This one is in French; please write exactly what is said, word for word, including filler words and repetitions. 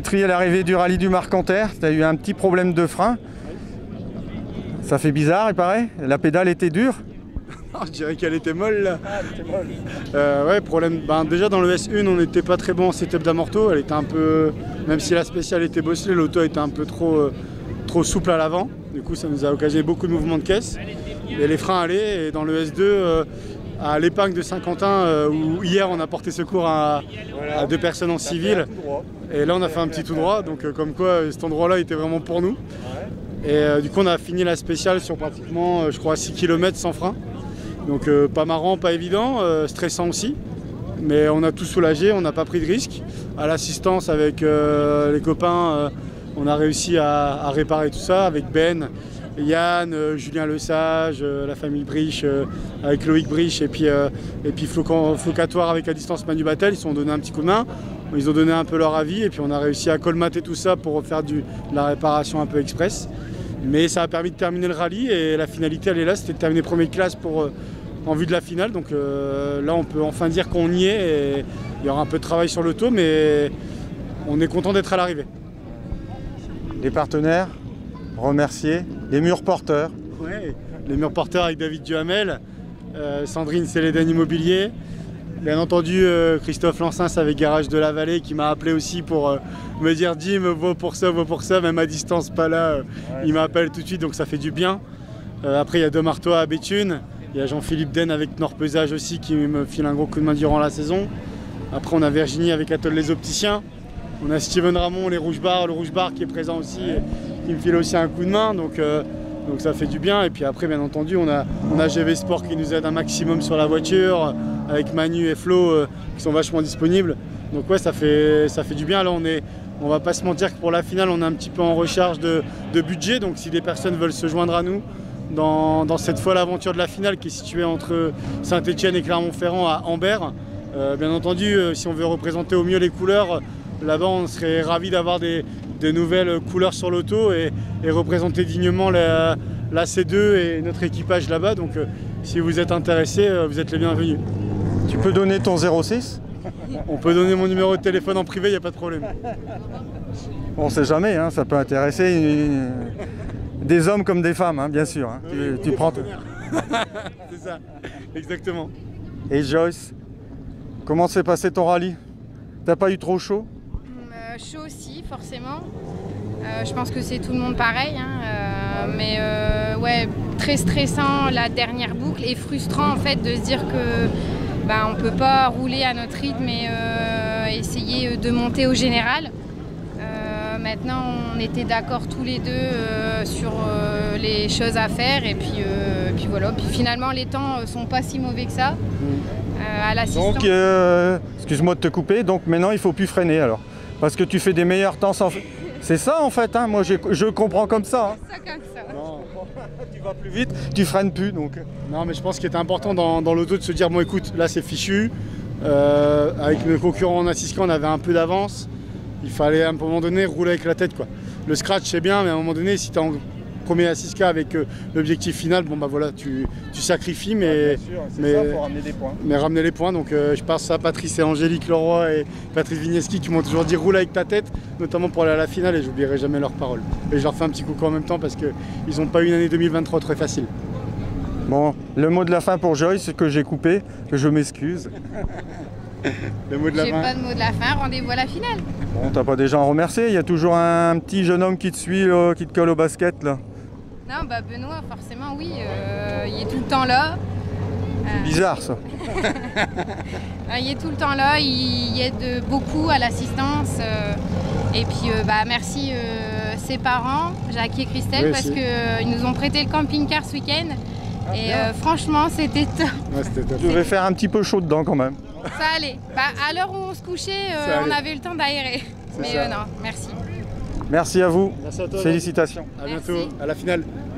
Dimitri, à l'arrivée du rallye du Marcanterre, tu as eu un petit problème de frein. Ça fait bizarre, il paraît. La pédale était dure. Je dirais qu'elle était molle là. Ah, elle était molle. Euh, ouais, problème. Ben, déjà dans le S un, on n'était pas très bon en setup d'amorto. Elle était un peu. Même si la spéciale était bosselée, l'auto était un peu trop, euh, trop souple à l'avant. Du coup, ça nous a occasionné beaucoup de mouvements de caisse. Et les freins allaient. Et dans le S deux, euh, à l'épingle de Saint-Quentin, euh, où hier on a porté secours à, à deux personnes en civil. Et là, on a fait un petit tout droit. Donc, euh, comme quoi, cet endroit-là était vraiment pour nous. Et euh, du coup, on a fini la spéciale sur pratiquement, euh, je crois, six kilomètres sans frein. Donc euh, pas marrant, pas évident, euh, stressant aussi. Mais on a tout soulagé, on n'a pas pris de risque. À l'assistance avec euh, les copains, euh, on a réussi à, à réparer tout ça avec Ben, Yann, euh, Julien Lesage, euh, la famille Briche, euh, avec Loïc Briche et puis, euh, et puis Flocan, Flocatoire avec la distance Manu Battel. Ils se sont donné un petit coup de main, ils ont donné un peu leur avis et puis on a réussi à colmater tout ça pour faire du, de la réparation un peu express. Mais ça a permis de terminer le rallye et la finalité elle est là, c'était de terminer premier de classe pour, euh, en vue de la finale. Donc euh, là on peut enfin dire qu'on y est et il y aura un peu de travail sur l'auto mais on est content d'être à l'arrivée. Les partenaires, remercier, les murs porteurs. Ouais, les murs porteurs avec David Duhamel, euh, Sandrine Céléden Immobilier. Bien entendu, euh, Christophe Lansens avec Garage de la Vallée qui m'a appelé aussi pour euh, me dire Jim, vaut pour ça, vaut pour ça, même à distance, pas là, euh, ouais. Il m'appelle tout de suite donc ça fait du bien. Euh, après, il y a deux marteaux à Béthune, il y a Jean-Philippe Den avec Nord Pesage aussi qui me file un gros coup de main durant la saison. Après, on a Virginie avec Atoll les Opticiens, on a Steven Ramon, les Rouge Bar, le Rouge Bar qui est présent aussi, et qui me file aussi un coup de main. Donc, euh, donc ça fait du bien. Et puis après, bien entendu, on a, on a G V Sport qui nous aide un maximum sur la voiture, avec Manu et Flo euh, qui sont vachement disponibles. Donc ouais, ça fait, ça fait du bien. Là, on est, on va pas se mentir que pour la finale, on est un petit peu en recharge de, de budget. Donc si des personnes veulent se joindre à nous dans, dans cette folle aventure de la finale qui est située entre Saint-Etienne et Clermont-Ferrand à Ambert, euh, bien entendu, euh, si on veut représenter au mieux les couleurs, là-bas, on serait ravis d'avoir des, des nouvelles couleurs sur l'auto et, et représenter dignement la, la C deux et notre équipage là-bas. Donc euh, si vous êtes intéressés, euh, vous êtes les bienvenus. Tu peux donner ton zéro six? On peut donner mon numéro de téléphone en privé, il n'y a pas de problème. On ne sait jamais, hein, ça peut intéresser une, des hommes comme des femmes, hein, bien sûr. Hein. Oui, tu, tu prends. C'est ça, exactement. Et Joyce, comment s'est passé ton rallye? T'as pas eu trop chaud? euh, Chaud aussi, forcément. Euh, je pense que c'est tout le monde pareil. Hein, euh, mais euh, ouais, très stressant la dernière boucle et frustrant en fait de se dire que bah, on peut pas rouler à notre rythme et euh, essayer de monter au général. Euh, maintenant, on était d'accord tous les deux euh, sur euh, les choses à faire et puis, euh, puis voilà. Puis finalement, les temps sont pas si mauvais que ça. Euh, à l'assistance. Donc, euh, excuse-moi de te couper. Donc maintenant, il faut plus freiner alors, parce que tu fais des meilleurs temps sans. C'est ça en fait. Hein, moi, je comprends comme ça. Hein. C'est ça comme ça. Non. Tu vas plus vite, tu freines plus donc. Non, mais je pense qu'il était important dans, dans l'auto de se dire bon, écoute, là c'est fichu. Euh, avec mes concurrents en assistant, on avait un peu d'avance. Il fallait à un moment donné rouler avec la tête quoi. Le scratch c'est bien, mais à un moment donné, si tu es en premier à six K avec euh, l'objectif final, bon bah voilà, tu, tu sacrifies, mais, sûr, mais, ça, faut ramener des points. mais ramener les points. Donc euh, je pense à Patrice et Angélique Leroy et Patrice Vigneski qui m'ont toujours dit roule avec ta tête, notamment pour aller à la finale, et j'oublierai jamais leurs paroles. Et je leur fais un petit coucou en même temps parce qu'ils n'ont pas eu une année deux mille vingt-trois très facile. Bon, le mot de la fin pour Joyce que j'ai coupé, que je m'excuse. Le mot de la fin. J'ai pas de mot de la fin, rendez-vous à la finale. Bon, t'as pas déjà à remercier, il y a toujours un petit jeune homme qui te suit, là, qui te colle au basket là. Non, bah Benoît, forcément, oui, euh, il est tout le temps là. C'est bizarre ça. Il est tout le temps là, il aide beaucoup à l'assistance. Euh, et puis, euh, bah, merci euh, ses parents, Jacques et Christelle, oui, parce qu'ils euh, nous ont prêté le camping-car ce week-end. Ah, et euh, franchement, c'était top. Ouais, c'était top. Je devais faire un petit peu chaud dedans quand même. Ça allait. Bah, à l'heure où on se couchait, euh, on avait eu le temps d'aérer. Mais euh, non, merci. Merci à vous. Merci à toi. Félicitations. À bientôt, à la finale.